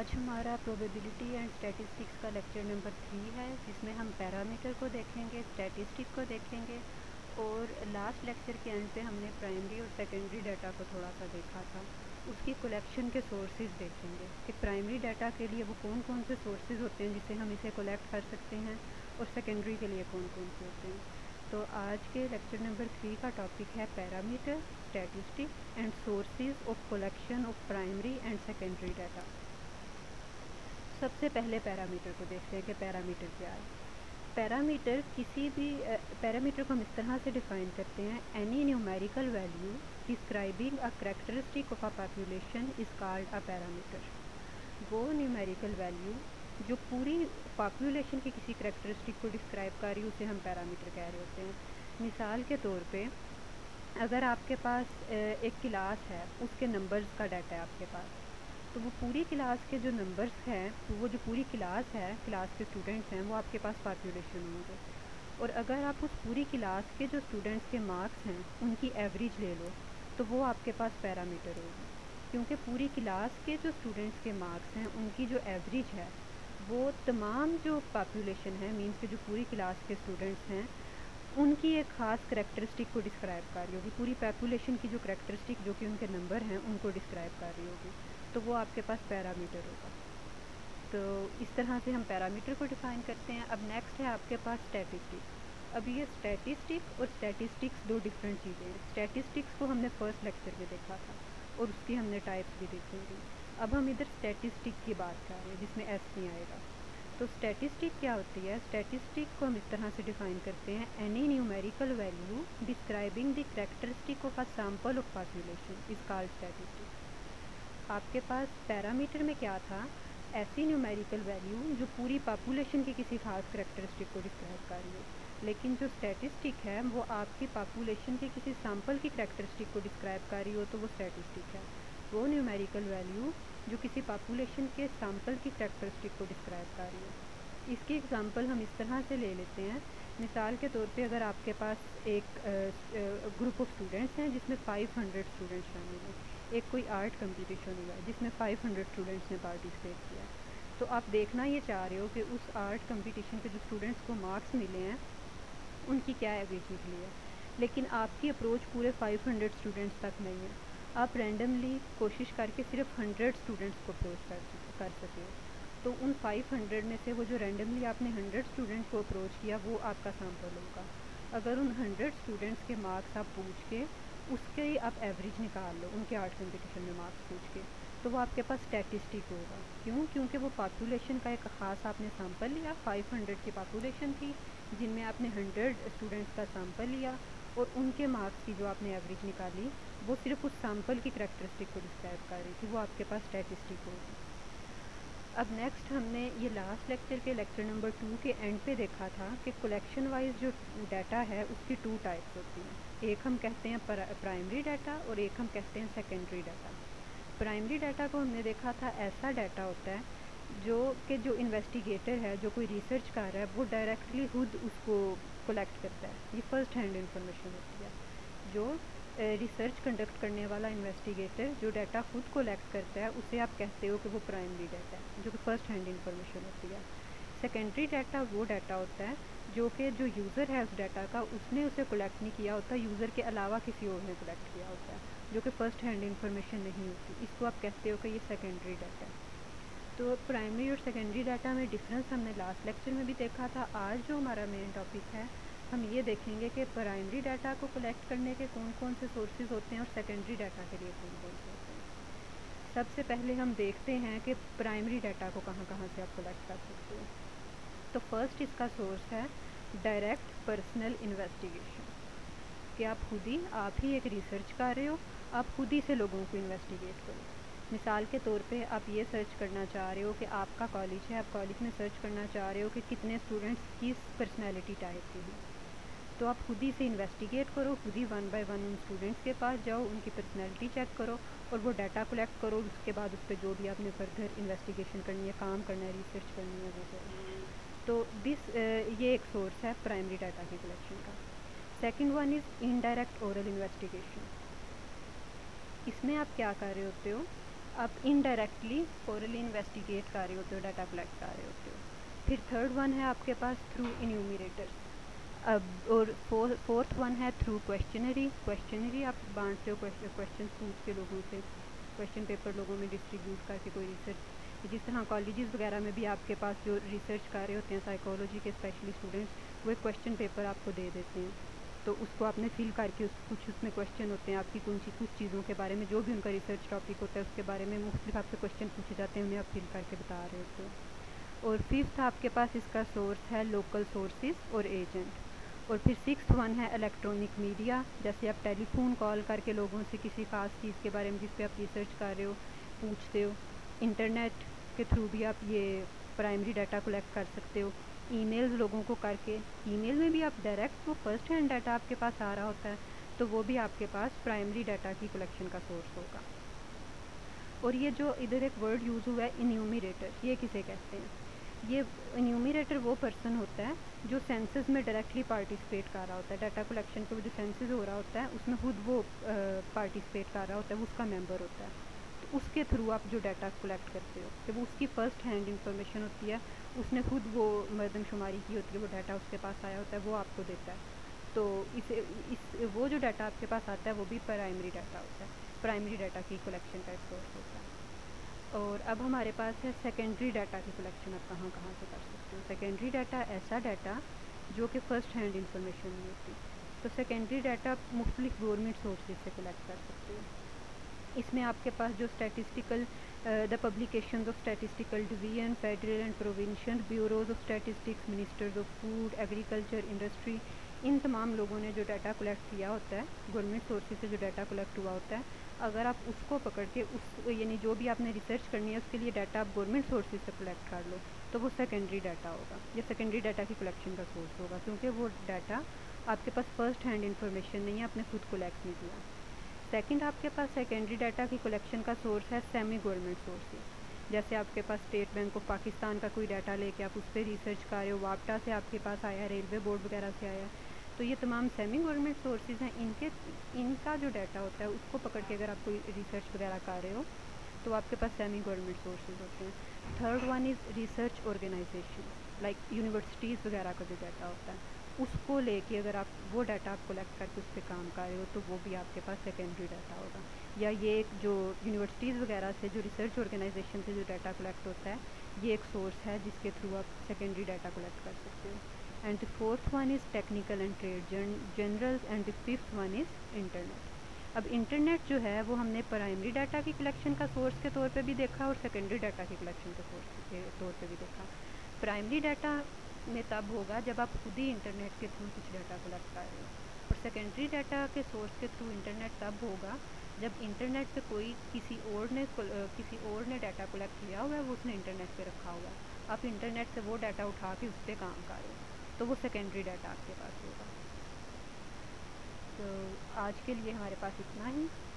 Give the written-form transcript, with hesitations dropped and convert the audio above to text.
آج ہمارا probability and statistics کا لیکچر نمبر 3 ہے، جس میں ہم پیرامیٹر کو دیکھیں گے، اسٹیٹسٹک کو دیکھیں گے، اور لاسٹ لیکچر کے اینڈ پہ ہم نے پرائمری اور سیکنڈری ڈیٹا کو تھوڑا سا دیکھا تھا۔ اس کی کلیکشن کے سورسز دیکھیں گے کہ پرائمری ڈیٹا کے لیے وہ کون کون سے سورسز ہوتے ہیں جس سے ہم اسے کلیکٹ کر سکتے ہیں، اور سیکنڈری کے لیے کون کون سے ہوتے ہیں۔ تو آج کے لیکچر نمبر 3 کا ٹاپک ہے parameter, statistic and sources of collection of primary and secondary data. سب سے پہلے پیرامیٹر کو دیکھتے ہیں کہ پیرامیٹر کیا ہے۔ پیرامیٹر پیرامیٹر کو ہم اس طرح سے ڈیفائن کرتے ہیں: any numerical value describing a characteristic of a population is called a parameter. وہ نیومیریکل ویلیو جو پوری پاپولیشن کی کسی کریکٹرسٹک کو ڈسکرائب کر رہی ہے اسے ہم پیرامیٹر کہہ رہے ہوتے ہیں۔ مثال کے طور پہ اگر آپ کے پاس ایک کلاس ہے، اس کے نمبرز کا ڈیٹا ہے آپ کے پاس، تو وہ پوری کلاس کے جو نمبرز ہیں، وہ جو پوری کلاس ہے، کلاس کے اسٹوڈنٹس ہیں، وہ آپ کے پاس پاپولیشن ہوں گے۔ اور اگر آپ اس پوری کلاس کے جو اسٹوڈنٹس کے مارکس ہیں ان کی ایوریج لے لو تو وہ آپ کے پاس پیرامیٹر ہوگی، کیونکہ پوری کلاس کے جو اسٹوڈنٹس کے مارکس ہیں ان کی جو ایوریج ہے وہ تمام جو پاپولیشن ہے، مینس کہ جو پوری کلاس کے اسٹوڈنٹس ہیں ان کی ایک خاص کریکٹرسٹک کو ڈسکرائب کر رہی ہوگی، پوری پاپولیشن کی جو کریکٹرسٹک جو کہ ان کے نمبر ہیں ان کو ڈسکرائب کر رہی ہوگی، تو وہ آپ کے پاس پیرامیٹر ہوگا۔ تو اس طرح سے ہم پیرامیٹر کو ڈیفائن کرتے ہیں۔ اب نیکسٹ ہے آپ کے پاس اسٹیٹسٹک۔ اب یہ اسٹیٹسٹک اور اسٹیٹسٹکس دو ڈفرینٹ چیزیں ہیں۔ اسٹیٹسٹکس کو ہم نے فرسٹ لیکچر میں دیکھا تھا اور اس کی ہم نے ٹائپس بھی دیکھی تھی۔ اب ہم ادھر اسٹیٹسٹک کی بات کر رہے ہیں جس میں ایس نہیں آئے گا۔ تو اسٹیٹسٹک کیا ہوتی ہے؟ اسٹیٹسٹک کو ہم اس طرح سے ڈیفائن کرتے ہیں: any numerical value describing the characteristic of a sample of population is called statistic. آپ کے پاس پیرامیٹر میں کیا تھا؟ ایسی نیومیریکل ویلیو جو پوری پاپولیشن کی کسی خاص کریکٹرسٹک کو ڈسکرائب کر رہی ہو، لیکن جو اسٹیٹسٹک ہے وہ آپ کی پاپولیشن کی کسی سیمپل کی کریکٹرسٹک کو ڈسکرائب کر رہی ہو تو وہ اسٹیٹسٹک ہے۔ وہ نیومیریکل ویلیو جو کسی پاپولیشن کے سیمپل کی کریکٹرسٹک کو ڈسکرائب کر رہی ہو۔ اس کی اگزامپل ہم اس طرح سے لے لیتے ہیں، مثال کے طور پہ اگر آپ کے پاس ایک گروپ آف اسٹوڈنٹس ہیں جس میں 500 اسٹوڈنٹس شامل ہیں، ایک کوئی آرٹ کمپٹیشن ہوا ہے جس میں 500 اسٹوڈنٹس نے پارٹیسپیٹ کیا، تو آپ دیکھنا یہ چاہ رہے ہو کہ اس آرٹ کمپٹیشن کے جو اسٹوڈنٹس کو مارکس ملے ہیں ان کی کیا ایوریج نکلی ہے، لیکن آپ کی اپروچ پورے 500 اسٹوڈنٹس تک نہیں ہے، آپ رینڈملی کوشش کر کے صرف 100 اسٹوڈنٹس کو اپروچ کر سکے ہو، تو ان 500 میں سے وہ جو رینڈملی آپ نے 100 اسٹوڈنٹس کو اپروچ کیا وہ آپ کا سیمپل ہوگا۔ اگر ان 100 اسٹوڈنٹس کے مارکس آپ پوچھ کے اس کے آپ ایوریج نکال لو، ان کے آرٹ کمپٹیشن میں مارکس پوچھ کے، تو وہ آپ کے پاس اسٹیٹسٹک ہوگا۔ کیوں؟ کیونکہ وہ پاپولیشن کا ایک خاص آپ نے سیمپل لیا، 500 کی پاپولیشن تھی جن میں آپ نے 100 اسٹوڈنٹس کا سیمپل لیا، اور ان کے مارکس کی جو آپ نے ایوریج نکالی وہ صرف اس سیمپل کی کریکٹرسٹک کو ڈسکرائب کر رہی تھی، وہ آپ کے پاس اسٹیٹسٹک ہوگی۔ اب نیکسٹ ہم نے یہ لاسٹ لیکچر کے لیکچر نمبر 2 کے اینڈ پہ دیکھا تھا کہ کلیکشن وائز جو ڈیٹا ہے اس کی 2 ٹائپس ہوتی ہیں، ایک ہم کہتے ہیں پرائمری ڈیٹا اور ایک ہم کہتے ہیں سیکنڈری ڈیٹا۔ پرائمری ڈیٹا کو ہم نے دیکھا تھا ایسا ڈیٹا ہوتا ہے جو انویسٹیگیٹر ہے، جو کوئی ریسرچ کر رہا ہے، وہ ڈائریکٹلی خود اس کو کلیکٹ کرتا ہے، یہ فرسٹ ہینڈ انفارمیشن ہوتی ہے۔ جو ریسرچ کنڈکٹ کرنے والا انویسٹیگیٹر جو ڈیٹا خود کولیکٹ کرتا ہے اسے آپ کہتے ہو کہ وہ پرائمری ڈیٹا ہے، جو کہ فرسٹ ہینڈ انفارمیشن ہوتی ہے۔ سیکنڈری ڈیٹا وہ ڈیٹا ہوتا ہے جو کہ جو یوزر ہے اس ڈیٹا کا، اس نے اسے کولیکٹ نہیں کیا ہوتا، یوزر کے علاوہ کسی اور نے کولیکٹ کیا ہوتا ہے، جو کہ فرسٹ ہینڈ انفارمیشن نہیں ہوتی، اس کو آپ کہتے ہو کہ یہ سیکنڈری ڈیٹا ہے۔ تو پرائمری اور سیکنڈری ڈیٹا میں ڈفرینس ہم نے لاسٹ لیکچر میں بھی دیکھا تھا۔ آج جو ہمارا مین ٹاپک ہے ہم یہ دیکھیں گے کہ پرائمری ڈیٹا کو کلیکٹ کرنے کے کون کون سے سورسز ہوتے ہیں اور سیکنڈری ڈیٹا کے لیے کون کون سے ہوتے ہیں۔ سب سے پہلے ہم دیکھتے ہیں کہ پرائمری ڈیٹا کو کہاں کہاں سے آپ کلیکٹ کر سکتے ہو۔ تو فرسٹ اس کا سورس ہے ڈائریکٹ پرسنل انویسٹیگیشن، کہ آپ ہی ایک ریسرچ کر رہے ہو، آپ خود ہی سے لوگوں کو انویسٹیگیٹ کرو۔ مثال کے طور پہ آپ یہ سرچ کرنا چاہ رہے ہو کہ آپ کا کالج ہے، آپ کالج میں سرچ کرنا چاہ رہے ہو کہ کتنے اسٹوڈنٹس کس پرسنالٹی ٹائپ کے ہیں، تو آپ خود ہی سے انویسٹیگیٹ کرو، خود ہی 1 بائی 1 ان اسٹوڈنٹس کے پاس جاؤ، ان کی پرسنالٹی چیک کرو اور وہ ڈیٹا کلیکٹ کرو، اس کے بعد اس پہ جو بھی آپ نے فردر انویسٹیگیشن کرنی ہے، کام کرنا ہے، ریسرچ کرنی ہے، وہ کرو۔ تو یہ ایک سورس ہے پرائمری ڈیٹا کی کلیکشن کا۔ Second one is indirect oral investigation. اس میں آپ کیا کر رہے ہوتے ہو؟ आप इनडायरेक्टली ओरली इन्वेस्टिगेट कर रहे होते हो, डाटा कलेक्ट कर रहे होते हो। फिर थर्ड वन है आपके पास थ्रू इन्यूमरेटर्स। अब और फोर्थ वन है थ्रू क्वेश्चनरी आप बांटते हो, क्वेश्चन पूछ के लोगों से, क्वेश्चन पेपर लोगों में डिस्ट्रीब्यूट करके कोई रिसर्च। जिस तरह कॉलेजेस वगैरह में भी आपके पास जो रिसर्च कर रहे होते हैं साइकोलॉजी के स्पेशली स्टूडेंट्स, वो एक क्वेश्चन पेपर आपको दे देते हैं, तो उसको आपने फिल करके कुछ उसमें क्वेश्चन होते हैं आपकी कुछ चीज़ों के बारे में, जो भी उनका रिसर्च टॉपिक होता है उसके बारे में मुख्तलिफ आपसे क्वेश्चन पूछे जाते हैं, उन्हें आप फिल करके बता रहे होते हो। और फिफ्थ आपके पास इसका सोर्स है लोकल सोर्सेज और एजेंट। और फिर सिक्स्थ वन है इलेक्ट्रॉनिक मीडिया, जैसे आप टेलीफोन कॉल करके लोगों से किसी ख़ास चीज़ के बारे में जिस पे आप रिसर्च कर रहे हो पूछते हो। इंटरनेट के थ्रू भी आप ये प्राइमरी डाटा कलेक्ट कर सकते हो। ईमेल्स लोगों को करके, ईमेल में भी आप डायरेक्ट वो फर्स्ट हैंड डाटा आपके पास आ रहा होता है, तो वो भी आपके पास प्राइमरी डाटा की कलेक्शन का सोर्स होगा। और ये जो इधर एक वर्ड यूज़ हुआ है इन्यूमरेटर, ये किसे कहते हैं? ये इन्यूमरेटर वो पर्सन होता है जो सेंसस में डायरेक्टली पार्टिसिपेट कर रहा होता है, डाटा कलेक्शन को जो सेंसस हो रहा होता है उसमें खुद वो पार्टिसिपेट कर रहा होता है, वो उसका मेंबर होता है। तो उसके थ्रू आप जो डाटा कलेक्ट करते हो, तो वो उसकी फ़र्स्ट हैंड इंफॉर्मेशन होती है, उसने खुद वो मर्दमशुमारी की होती है, वो डाटा उसके पास आया होता है, वो आपको देता है। तो वो जो डाटा आपके पास आता है वो भी प्राइमरी डाटा होता है, प्राइमरी डाटा की कलेक्शन का एक सोर्स होता है। और अब हमारे पास है सेकेंडरी डाटा की कलेक्शन। आप कहाँ कहाँ से कर सकते हो सेकेंडरी डाटा? ऐसा डाटा जो कि फ़र्स्ट हैंड इंफॉर्मेशन नहीं होती। तो सेकेंडरी डाटा मुख्तलिफ गवर्नमेंट सोर्सेज से कलेक्ट कर सकते हो। इसमें आपके पास जो statistical the publications of statistical division, federal and provincial bureaus of statistics, ministers of food, agriculture, industry, इन तमाम लोगों ने जो डाटा कलेक्ट किया होता है, गवर्नमेंट सोर्सेज से जो डाटा कलेक्ट हुआ होता है, अगर आप उसको पकड़ के उस यानी जो भी आपने रिसर्च करनी है उसके लिए डाटा आप गवर्नमेंट सोर्सेज से कलेक्ट कर लो, तो वो सेकेंडरी डाटा होगा, या सेकेंडरी डाटा की कलेक्शन का सोर्स होगा, क्योंकि वो डाटा आपके पास फ़र्स्ट हैंड इंफॉर्मेशन नहीं है, आपने खुद कलेक्ट नहीं किया। सेकंड आपके पास सेकेंडरी डाटा की कलेक्शन का सोर्स है सेमी गवर्नमेंट सोर्सेज। जैसे आपके पास स्टेट बैंक ऑफ पाकिस्तान का कोई डाटा लेके आप उस पर रिसर्च कर रहे हो, वापटा से आपके पास आया, रेलवे बोर्ड वगैरह से आया, तो ये तमाम सेमी गवर्नमेंट सोर्सेज हैं। इनका जो डाटा होता है उसको पकड़ के अगर आप कोई रिसर्च वगैरह कर रहे हो तो आपके पास सेमी गवर्नमेंट सोर्सेज होते हैं। Third one is research organisation, like universities वगैरह का जो डाटा होता है उसको लेके अगर आप वो डाटा आप कलेक्ट करके उस पर काम कर रहे हो तो वो भी आपके पास सेकेंडरी डाटा होगा। या ये एक जो यूनिवर्सिटीज़ वगैरह से जो रिसर्च ऑर्गेनाइजेशन से जो डाटा कलेक्ट होता है, ये एक सोर्स है जिसके थ्रू आप सेकेंडरी डाटा कलेक्ट कर सकते हो। And the fourth one is technical and trade journals. And the fifth one is internet. अब इंटरनेट जो है वो हमने प्राइमरी डाटा की कलेक्शन का सोर्स के तौर पे भी देखा और सेकेंडरी डाटा की कलेक्शन के सोर्स के तौर पे भी देखा। प्राइमरी डाटा में तब होगा जब आप खुद ही इंटरनेट के थ्रू कुछ डाटा कलेक्ट कर रहे हो, और सेकेंडरी डाटा के सोर्स के थ्रू इंटरनेट तब होगा जब इंटरनेट पे कोई किसी और ने डाटा कलेक्ट किया हुआ है, वो उसने इंटरनेट पे रखा हुआ है, आप इंटरनेट से वो डाटा उठा के उस पर काम कर रहे हो, तो वो सेकेंडरी डाटा आपके पास होगा। तो आज के लिए हमारे पास इतना ही।